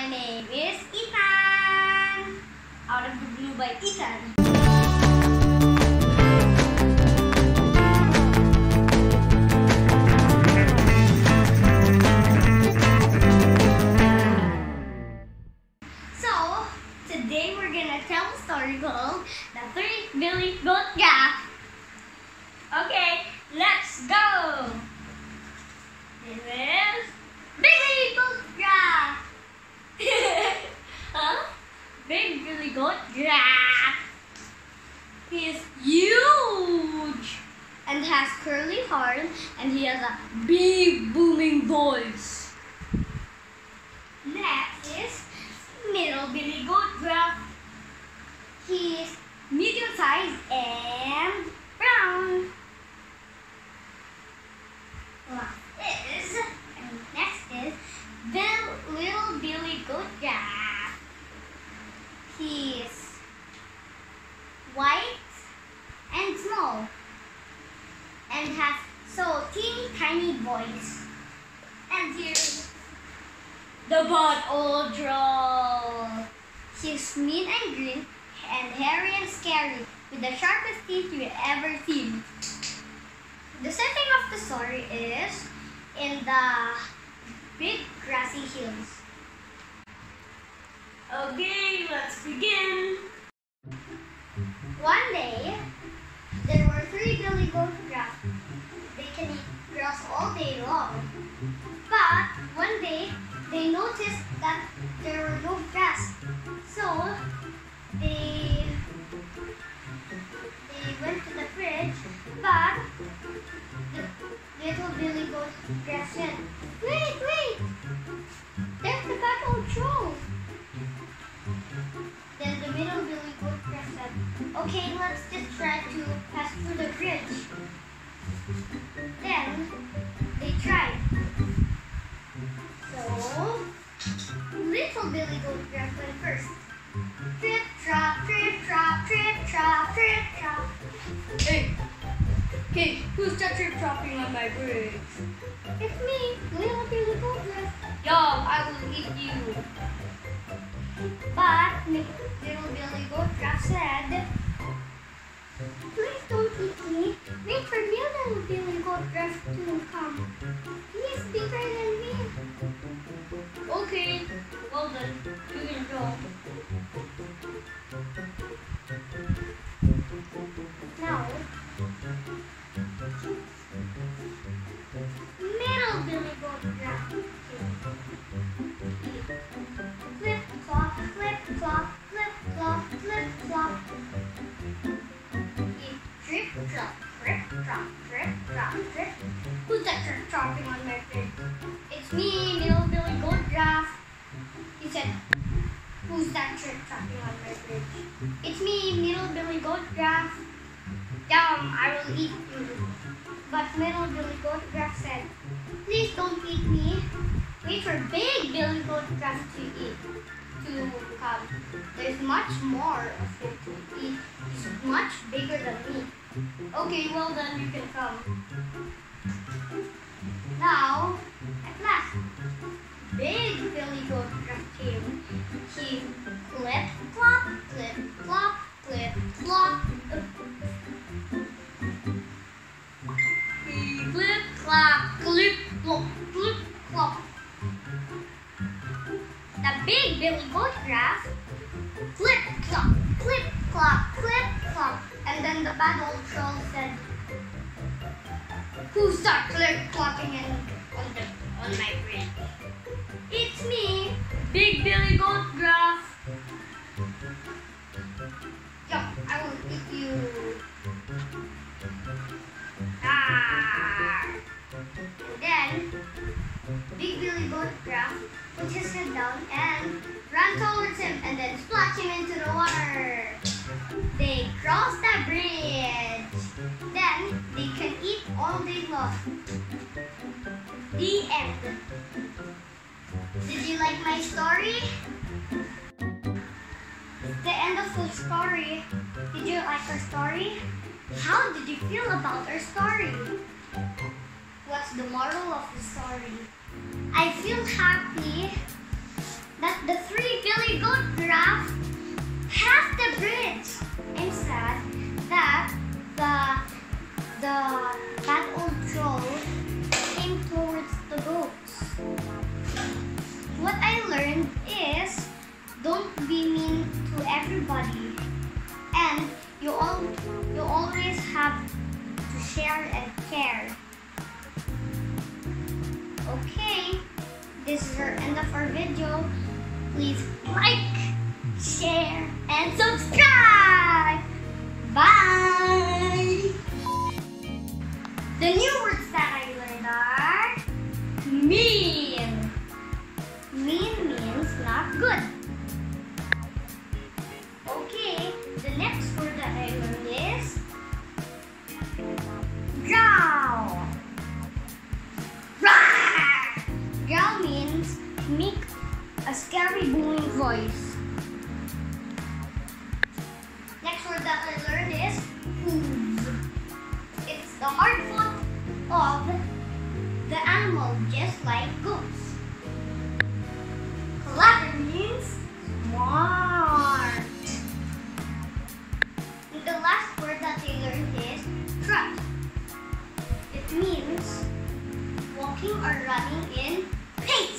my name is Ethan. Out of the Blue by Ethan. So, today we're gonna tell a story called The Three Billy Goat Giraffe. Okay, let's go! This is Billy Goat Giraffe. Huh? Big Billy Goat Giraffe. He is huge and has curly hair, and he has a big booming voice. Next is Middle Billy Goat Giraffe. He is medium sized and brown. Next is Little Billy Goat Giraffe. He is white and small and has so teeny tiny voice. And here's the Bald Old Troll. He's mean and green and hairy and scary with the sharpest teeth you've ever seen. The setting of the story is in the big grassy hills. Okay, let's begin. One day, there were three Billy Goat Giraffe. They can eat grass all day long. But one day, they noticed that there were no grass. So, they went to the fridge, but the little Billy Goat Giraffe said, Wait! There's the Bald Old Troll. Then the Middle Billy Goat Giraffe said, Okay, let's just try to pass through the bridge. Then they tried. So, Little Billy Goat Giraffe went first. Trip, trap, trip, trap, trip, trap, trip, trap. Hey, who's that trip-tropping on my bridge? It's me, Little Billy Goat Giraffe. Yo, I will eat you. But Little Billy Goat Giraffe said, Please don't eat me. Wait for me, Little Billy Goat Giraffe to come. He is bigger than me. Okay, well then, you can go. Now, Middle Billy Goat Giraffe. Flip, flop, flip, flop, flip, flop, flip, flop. Drip, drop, drip, drop, drip, drop, drip. Who's that drip dropping on my face? It's me, Middle Billy Goat Giraffe. He said, Who's that drip dropping on my fridge? It's me, Middle Billy Goat Giraffe. Yum, I will eat you. But Middle Billy Goat Giraffe said, Please don't eat me. Wait for Big Billy Goat Giraffe to come. There's much more of him to eat. He's much bigger than me. Okay, well then you can come. Now, at last, Big Billy Goat Giraffe came. He clip, clop, clip, clop, clip, clop. He clip, clop, clip, clop, clip, clop. The Big Billy Goat Giraffe clip, clop, clip, clop, clip, clop. And then the Bald Old Troll said, Who's that clip clopping on my bridge? It's me, Big Billy Goat Giraffe. Yup, I will eat you. Ah. And then, Big Billy Goat Giraffe put his head down and ran towards him and then splashed him into the water. They crossed the bridge. Then, they can eat all day long. The end. Did you like my story? It's the end of the story. Did you like our story? How did you feel about our story? What's the moral of the story? I feel happy that the three billy goat giraffe passed the bridge and said that that old troll came towards the goats. What I learned is don't be mean to everybody, and you always have to share and care. Okay, this is the end of our video. Please like, share, and subscribe. Bye! The new words that I learned are mean. Mean means not good. Okay, the next word that I learned is growl. Rawr! Growl means make a scary booming voice. Next word that I learned is hooves. It's the hard foot of the animal, just like goats. Clever means smart. And the last word that I learned is trot. It means walking or running in pace.